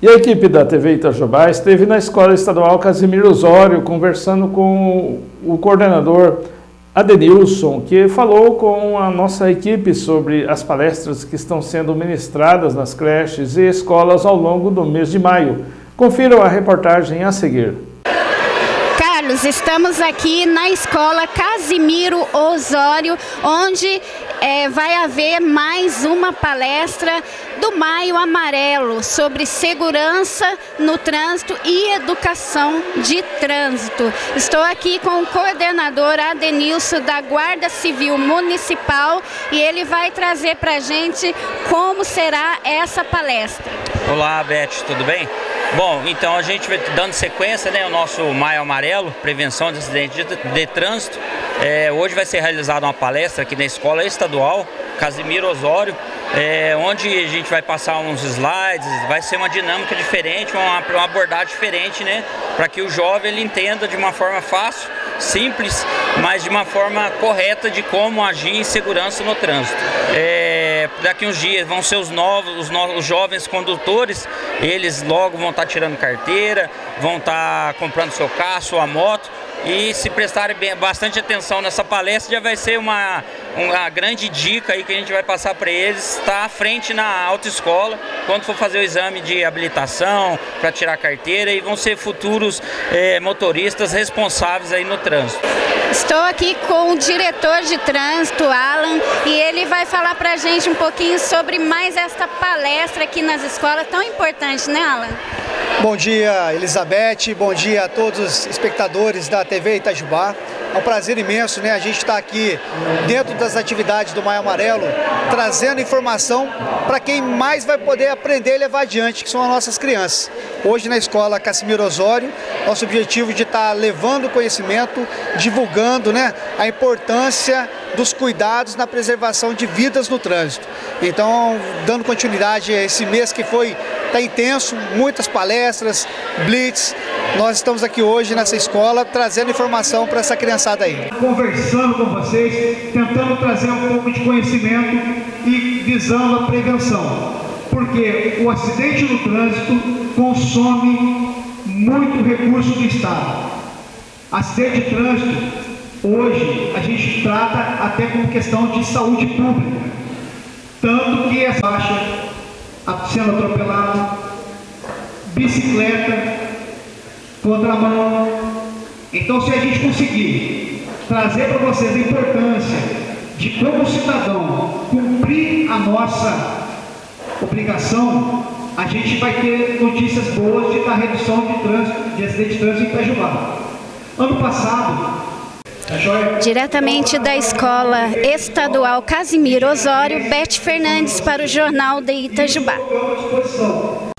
E a equipe da TV Itajubá esteve na Escola Estadual Casimiro Osório conversando com o coordenador Adenilson, que falou com a nossa equipe sobre as palestras que estão sendo ministradas nas creches e escolas ao longo do mês de maio. Confiram a reportagem a seguir. Carlos, estamos aqui na Escola Casimiro Osório, onde vai haver mais uma palestra do Maio Amarelo sobre segurança no trânsito e educação de trânsito. Estou aqui com o coordenador Adenilson da Guarda Civil Municipal e ele vai trazer para a gente como será essa palestra. Olá, Beth, tudo bem? Bom, então a gente vai dando sequência, né, o nosso Maio Amarelo, prevenção de acidentes de trânsito. Hoje vai ser realizada uma palestra aqui na Escola Estadual Casimiro Osório, onde a gente vai passar uns slides, vai ser uma dinâmica diferente, uma abordagem diferente, né, para que o jovem ele entenda de uma forma fácil, simples, mas de uma forma correta de como agir em segurança no trânsito. Daqui uns dias vão ser os jovens condutores, eles logo vão estar tirando carteira, vão estar comprando seu carro, sua moto, e se prestarem bastante atenção nessa palestra, já vai ser uma grande dica aí que a gente vai passar para eles, estar à frente na autoescola, quando for fazer o exame de habilitação, para tirar carteira, e vão ser futuros motoristas responsáveis aí no trânsito. Estou aqui com o diretor de trânsito, Alan, e ele vai falar para a gente um pouquinho sobre mais esta palestra aqui nas escolas, tão importante, né, Alan? Bom dia, Elizabeth, bom dia a todos os espectadores da TV Itajubá. É um prazer imenso, né? A gente está aqui dentro das atividades do Maio Amarelo, trazendo informação para quem mais vai poder aprender e levar adiante, que são as nossas crianças. Hoje na Escola Casimiro Osório, nosso objetivo de estar levando conhecimento, divulgando, né, a importância dos cuidados na preservação de vidas no trânsito. Então, dando continuidade a esse mês que está intenso, muitas palestras, blitz. Nós estamos aqui hoje nessa escola trazendo informação para essa criançada aí. Conversando com vocês, tentando trazer um pouco de conhecimento e visando a prevenção. Porque o acidente no trânsito consome muito recurso do Estado. Acidente de trânsito, hoje, a gente trata até como questão de saúde pública. Tanto que essa faixa, sendo atropelado, bicicleta, contramão. Então, se a gente conseguir trazer para vocês a importância de como cidadão cumprir a nossa obrigação, a gente vai ter notícias boas da redução de trânsito, de acidente de trânsito em Itajubá. Ano passado, diretamente da Escola Estadual Casimiro Osório, Beth Fernandes para o Jornal de Itajubá.